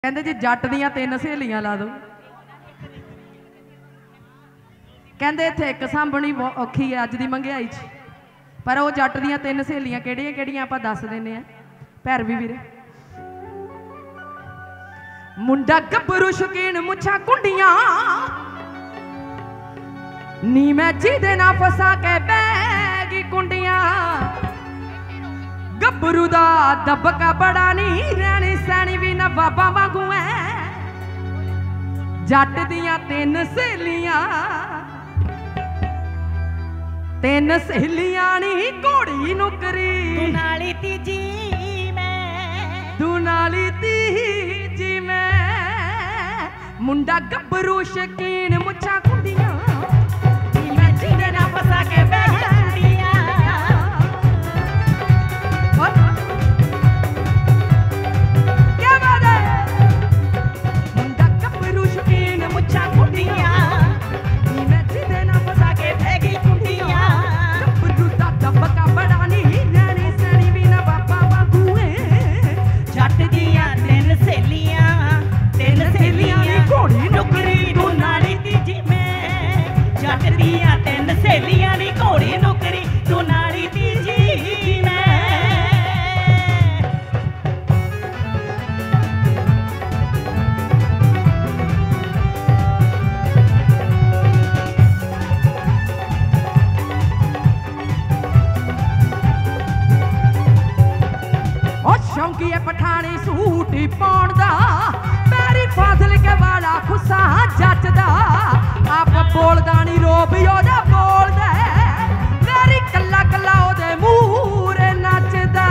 कहते जी जट दियां तीन सहेलियां ला दो। कहते इत्थे एक सांभनी औखी है अज दी महंगाई च, पर वो जट दियां तीन सहेलियां किहड़ियां किहड़ियां आपां दस दिंदे आ। भैरवी वीरे मुंडा गब्बरू शकीन मुछा कुंडियां नी मैं जिहदे ना फसा के बैगी कुंडियां गब्बरू दा दबका बड़ा नी रैनी सैनी भी ना बाबा वांगू है। जट दियां तीन सहेलियां नी घोड़ी नुकरी दुनाली तीजी मैं मुंडा गब्बरू शकीन मुछा कुंडियां मैं जिहदे ना फसा के बैगी कुंडियां। क्या बात है। मुंडा गब्बरू शकीन मुछा कुंडियां मैं जिहदे ना फसा के बैगी कुंडियां गब्बरू दा दबका बड़ा नी रैनी सैनी भी ना बाबा वांगू है। जट दियां तीन सहेलियां नी घोड़ी नुकरी दुनाली तीजी मैं जट दियां तीन सहेलियां नी घोड़ी नुकरी दुनाली तीजी मैं। शौकी है पठानी सूटी पाउण दा पैरी फाजल के वाला खुसा जचदा आप बोलदा नी रोब ओदा बोलदा मेरी कल्ला कल्ला ओदे मूरे नचदा।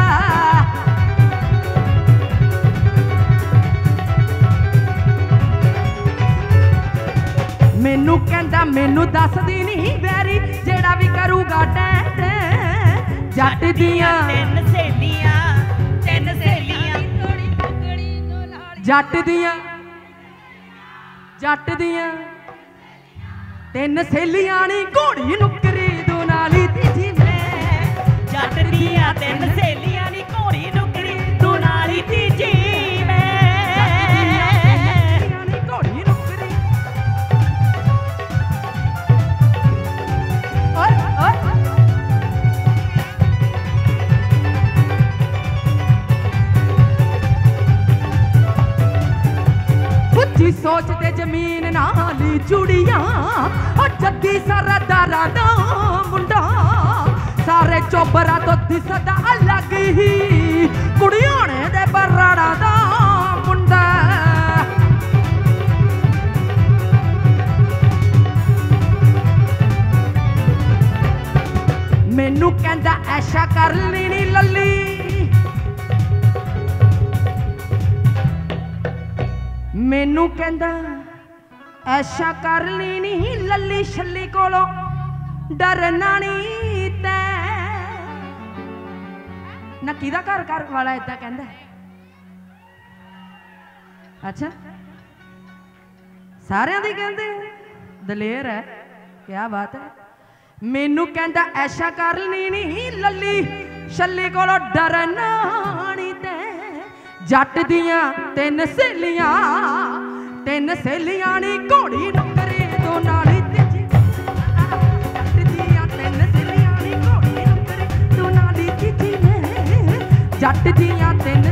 मैनू कहंदा मैनू दसदी नी वैरी जेड़ा भी करूगा टैं जट दियां जट दियां तीन सहेलियां नी घोड़ी नुकरी दुनाली तीजी मैं जट दियां तीन सहेलियां नी घोड़ी नुकरी दुनाली तीजी मैं। घोड़ी नुकरी ओए सोच ते जमीन नाली जुड़ियां जद्दी सारा दारा दा मुंडा सारे चोबरा तो दिसदा अलग ही कुड़ियाने दे बराड़ा दा मुंडा। मैनू कहंदा ऐशा कर ली लल्ली मैनू कहंदा ऐशा कर ली नी लल्ली छल्ली कोलों डरना नी तैं ना किदा घर घर वाला इदा कहंदा है। अच्छा सारियां दी कहंदे दलेर है, क्या बात है। मैनू कहंदा ऐशा कर ली नी लल्ली छल्ली कोलों डरना नी तैं जट दियां तीन सहेलियां नी घोड़ी नुकरी दुनाली तीजी जट दियां तीन सहेलियां नी घोड़ी नुकरी दुनाली तीजी मैं जट दियां तीन